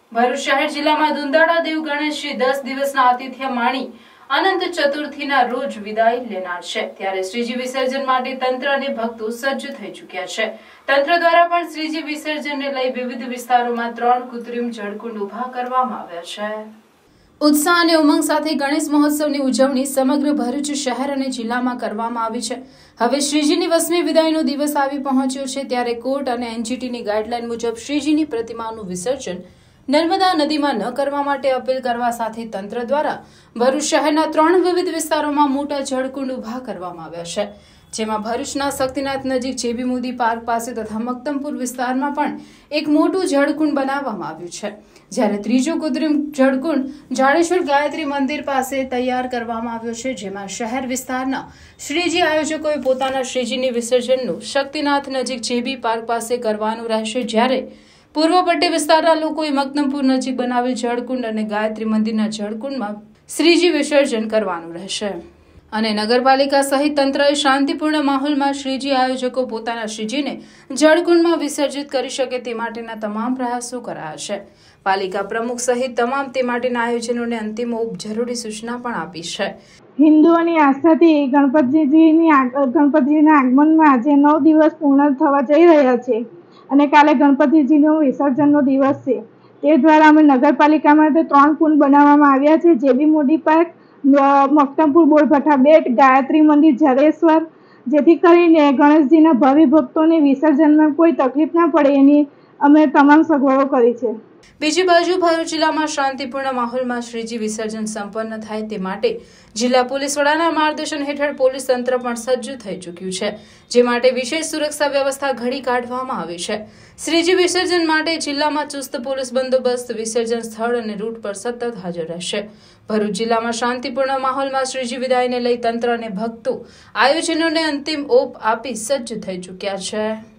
ભરૂચ શહેર જિલ્લામાં દુંદાળા દેવ ગણેશજી 10 દિવસના આતિથ્ય માણી અનંત ચતુર્થીના રોજ વિદાય લેનાર છે। ત્યારે શ્રીજી વિસર્જન માટે તંત્ર અને ભક્તો સજ્જ થઈ ચૂક્યા છે। તંત્ર દ્વારા પણ શ્રીજી વિસર્જનને લઈ વિવિધ વિસ્તારોમાં 3 કૃત્રિમ જળકુંડ ઉભા કરવામાં આવ્યા છે। उत्साह અને ઉમંગ સાથે ગણેશ મહોત્સવની ઉજવણી સમગ્ર ભરૂચ શહેર અને જિલ્લામાં કરવામાં આવી છે। હવે શ્રીજીની 8મી વિદાયનો દિવસ આવી પહોંચ્યો છે, ત્યારે કોર્ટ અને એનજીટીની ગાઈડલાઈન મુજબ શ્રીજીની પ્રતિમાનું વિસર્જન નર્મદા નદીમાં ન કરવા માટે અપીલ કરવા સાથે તંત્ર દ્વારા ભરૂચ શહેરના 3 વિવિધ વિસ્તારોમાં મોટા જળકુંડ ઉભા કરવામાં આવ્યા છે, જેમાં ભરૂચના શક્તિનાથ નજીક જેબી મોદી પાર્ક પાસે તથા મક્તમપુર વિસ્તારમાં પણ એક મોટું જળકુંડ બનાવવામાં આવ્યું છે, જ્યારે ત્રીજો કૃત્રિમ જળકુંડ જાડેશ્વર ગાયત્રી મંદિર પાસે તૈયાર કરવામાં આવ્યો છે, જેમાં શહેર વિસ્તારના શ્રીજી આયોજકોએ પોતાના શ્રીજીની વિસર્જનનું શક્તિનાથ નજીક જેબી પાર્ક પાસે કરવાનું રહેશે, જ્યારે પૂર્વ પટ્ટી વિસ્તારના લોકોએ મક્તમપુર નજીક બનાવેલ જળકુંડ અને ગાયત્રી મંદિરના જળકુંડમાં શ્રીજી વિસર્જન કરવાનું રહેશે। અને નગરપાલિકા સહિત તંત્રએ શાંતિપૂર્ણ માહોલમાં શ્રીજી આયોજકો પોતાના શ્રીજીને જળકુંડમાં વિસર્જિત કરી શકે તે માટેના તમામ પ્રયાસો કરાયા છે। પાલિકા પ્રમુખ સહિત તમામ તે માટેના આયોજનોને અંતિમ ઓપ જરૂરી સૂચના પણ આપી છે। હિન્દુઓની આસ્થાથી ગણપતિજીના આગમનમાં આજે 9 દિવસ પૂર્ણ થવા જઈ રહ્યા છે અને કાલે ગણપતિજીનો વિસર્જનનો દિવસ છે। તે દ્વારા અમે નગરપાલિકા માટે 3 કુંડ બનાવવામાં આવ્યા છે, જેબી મોદી પાર્ક, મક્તમપુર બોરભઠ્ઠા બેટ, ગાયત્રી મંદિર જાડેશ્વર, જેથી કરીને ગણેશજીના ભાવિ ભક્તોને વિસર્જનમાં કોઈ તકલીફ ના પડે એની અમે તમામ સગવડો કરી છે। બીજી બાજુ ભરૂચ જિલ્લામાં શાંતિપૂર્ણ માહોલમાં શ્રીજી વિસર્જન સંપન્ન થાય તે માટે જિલ્લા પોલીસ વડાના માર્ગદર્શન હેઠળ પોલીસ તંત્ર પણ સજ્જ થઈ ચૂક્યું છે, જે માટે વિશેષ સુરક્ષા વ્યવસ્થા ઘડી કાઢવામાં આવી છે। શ્રીજી વિસર્જન માટે જિલ્લામાં ચુસ્ત પોલીસ બંદોબસ્ત વિસર્જન સ્થળ અને રૂટ પર સતત હાજર રહેશે। ભરૂચ જિલ્લામાં શાંતિપૂર્ણ માહોલમાં શ્રીજી વિદાયને લઈ તંત્ર અને ભક્તો આયોજનોને અંતિમ ઓપ આપી સજ્જ થઈ ચૂક્યા છે।